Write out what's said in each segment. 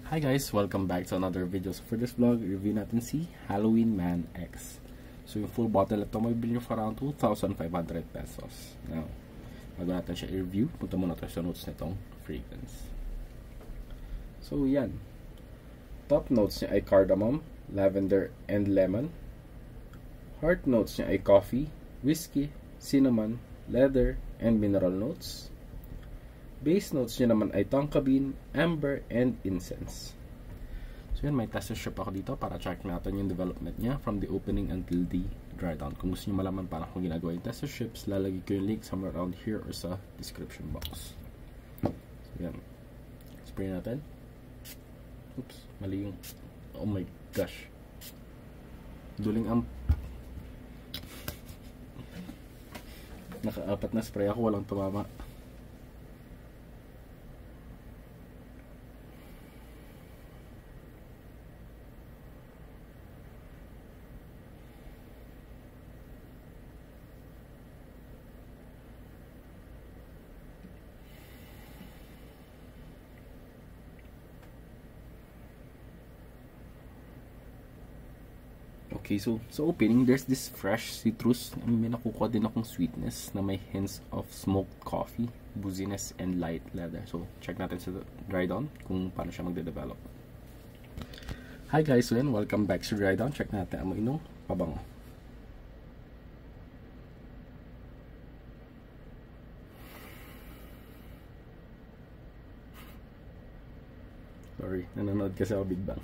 Hi guys, welcome back to another video. So for this vlog, review natin si Halloween Man X. So yung full bottle ito, mabibili nyo for around 2,500 pesos. Now, bago natin siya i-review, punta muna tayo sa notes nitong fragrance. So yan. Top notes niya ay cardamom, lavender, and lemon. Heart notes niya ay coffee, whiskey, cinnamon, leather, and mineral notes. Base notes niya naman ay tonka bean, amber, and incense. So yun, may tester strip ako dito para check natin yung development niya from the opening until the dry down. Kung gusto niyo malaman paano kung ginagawa yung tester strips, lalagay ko yung link somewhere around here or sa description box. So yan. Spray natin. Oops, mali yung... Oh my gosh. Duling ang... Naka-apat na spray ako, walang tumama. Okay, so opening, there's this fresh citrus. May nakukuha din akong sweetness na may hints of smoked coffee, booziness, and light leather. So, check natin sa dry down kung paano siya magde-develop. Hi guys, so yan, welcome back sa dry down. Check natin ang nung pabango. Sorry, nanonood kasi ako Big Bang.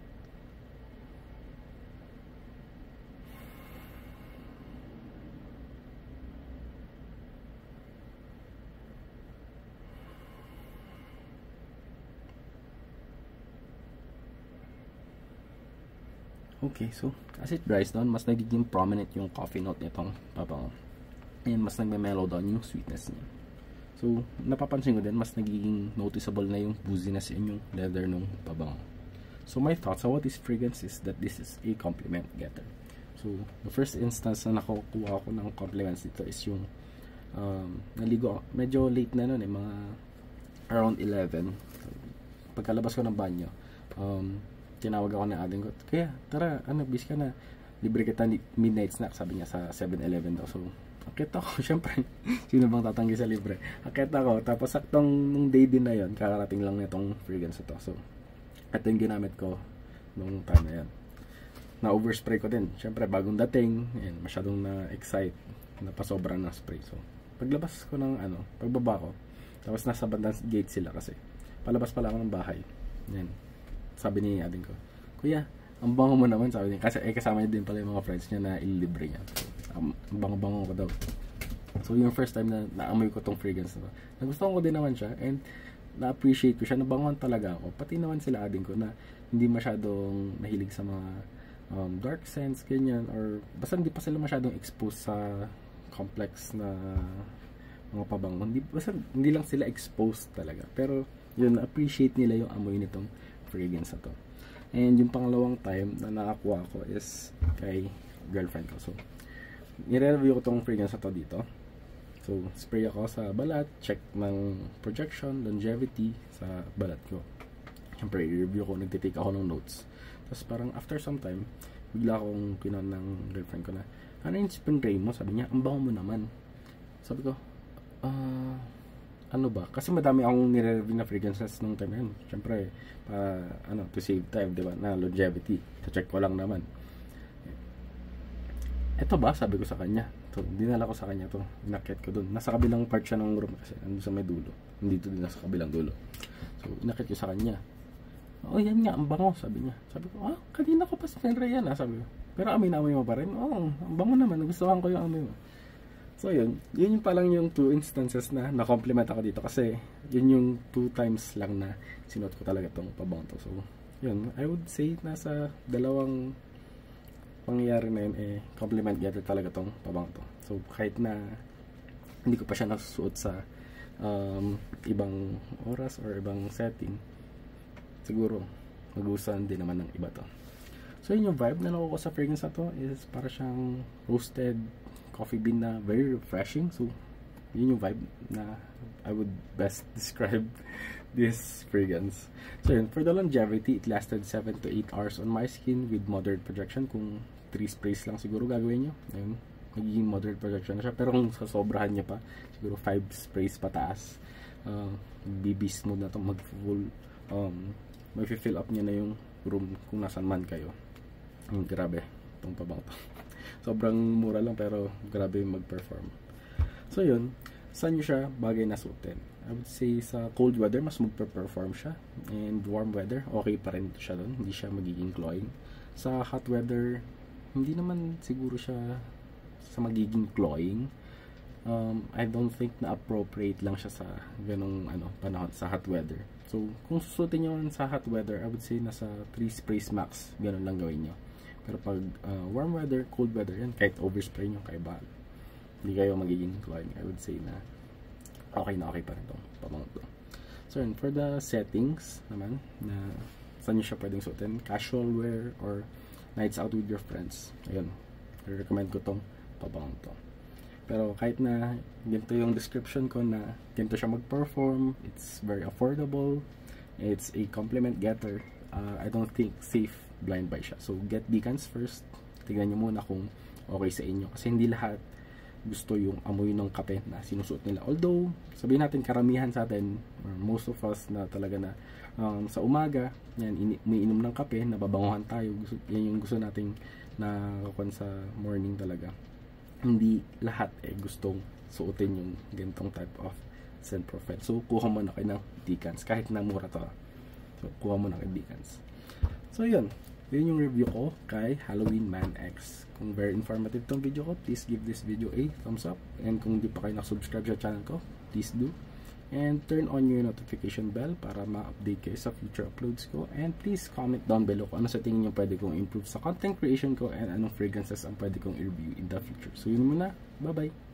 Okay, so as it dries down, mas nagiging prominent yung coffee note nitong pabango. And mas nagme-mellow down yung sweetness niya. So, napapansin ko din, mas nagiging noticeable na yung booziness in yung leather ng pabango. So, my thoughts on what this fragrance is that this is a compliment getter. So, the first instance na nakukuha ko ng compliments dito is yung naligo, medyo late na nun mga around 11. Pagkalabas ko ng banyo, tinawag ako ng ading ko, kaya tara, bis ka na, libre kita midnight snack, sabi niya sa 7-Eleven daw. So, akit ako, syempre, sino bang tatanggi sa libre? Akit ako, tapos saktong nung day din na yon, kakarating lang nitong fragrance ito. So, ito yung ginamit ko nung time na yan. Na-overspray ko din, syempre, bagong dating, and masyadong na-excite, napasobra na spray. So, paglabas ko ng, pagbaba ko, tapos nasa bandang gate sila kasi, palabas pala ako ng bahay. Yan. Sabi ni ading ko, kuya, ang bango mo naman, sabi niya, kasi kasama niya din pala yung mga friends niya na ililibre niya. So, ang bango-bango ko daw. So, yung first time na naamoy ko tong fragrance na to, nagustuhan ko din naman siya, and na-appreciate ko siya, nabangon talaga ako. Pati naman sila ading ko na hindi masyadong mahilig sa mga dark scents, ganyan, or basta hindi pa sila masyadong exposed sa complex na mga pabango. Basta hindi lang sila exposed talaga. Pero, yun, na-appreciate nila yung amoy nitong fragrance na to. And yung pangalawang time na nakakuha ko is kay girlfriend ko. So, nire-review ko tong fragrance na to dito. So, spray ako sa balat, check ng projection, longevity sa balat ko. Siyempre, i-review ko, nagtitake ako ng notes. Tapos parang after some time, bigla akong kinon ng girlfriend ko na, ano yung spray mo? Sabi niya, ang bango mo naman. Sabi ko, ano ba? Kasi madami akong nire-review na fragrances nung time na yun. Siyempre, to save time, diba? Na longevity. Check ko lang naman. Eto ba? Sabi ko sa kanya. So, dinala ko sa kanya to. Inakit ko dun. Nasa kabilang part siya ng room kasi. Nandun sa may dulo. Hindi to din nasa kabilang dulo. So, inakit ko sa kanya. Oh, yan nga. Ang bango. Sabi niya. Sabi ko, kanina ko pa spray yan. Sabi ko. Pero amoy mo pa rin. Ang bango naman. Nagustuhan ko yung amoy mo. So yun yung palang yung 2 instances na na-compliment ako dito kasi yun yung 2 times lang na sinuot ko talaga tong pabango to. So yun, I would say nasa dalawang pangyayari na yun compliment getter talaga tong pabango to. So kahit na hindi ko pa siya nasusuot sa ibang oras or ibang setting, siguro magustuhan din naman ng iba to. So yun yung vibe na nakuha ko sa fragrance na to is para siyang roasted coffee bean na very refreshing. So yun yung vibe na I would best describe this fragrance. So yun, for the longevity, it lasted 7 to 8 hours on my skin with moderate projection. Kung 3 sprays lang siguro gagawin nyo, ayun, magiging moderate projection na siya. Pero kung sasobrahan nyo pa, siguro 5 sprays pataas, BB smooth na to, mag-full, mag-fill up nyo na yung room kung nasan man kayo. Grabe, itong pabango to. Sobrang mura lang pero grabe mag-perform. So yun, saan nyo siya bagay na suotin? I would say sa cold weather, mas magpe-perform siya. And warm weather, okay pa rin siya doon. Hindi siya magiging cloying. Sa hot weather, hindi naman siguro siya sa magiging cloying. I don't think na appropriate lang siya sa ganong panahon sa hot weather. So, kung susutin nyo sa hot weather, I would say nasa 3 sprays max. Ganon lang gawin nyo. Pero pag warm weather, cold weather, yan, kahit overspray nyo, kaya bahal. Hindi kayo magiging cloying. I would say na okay na okay pa rin itong pabango to. So, yun, for the settings naman, na saan nyo siya pwedeng suotin, casual wear or nights out with your friends. Ayun, recommend ko tong pabango to. Pero kahit na ganito yung description ko na ganito siya mag-perform, it's very affordable, it's a compliment getter, I don't think safe blind buy siya. So, get decants first. Tignan nyo muna kung okay sa inyo. Kasi hindi lahat gusto yung amoy ng kape na sinusuot nila. Although, sabihin natin karamihan sa atin, or most of us na talaga na sa umaga, yan, umiinom ng kape, nababanguhan tayo. Yan yung gusto nating nakakuan sa morning talaga. Hindi lahat gustong suotin yung ganitong type of scent profile. So, kuha mo na kayo ng decants. Kahit na mura to. So, kuha mo na kayo decants. So, yun. Yun yung review ko kay Halloween Man X. Kung very informative tong video ko, please give this video a thumbs up. And kung di pa kayo nakasubscribe sa channel ko, please do. And turn on your notification bell para ma-update kayo sa future uploads ko. And please comment down below kung ano sa tingin nyo pwede kong improve sa content creation ko and anong fragrances ang pwede kong i-review in the future. So yun muna. Bye-bye!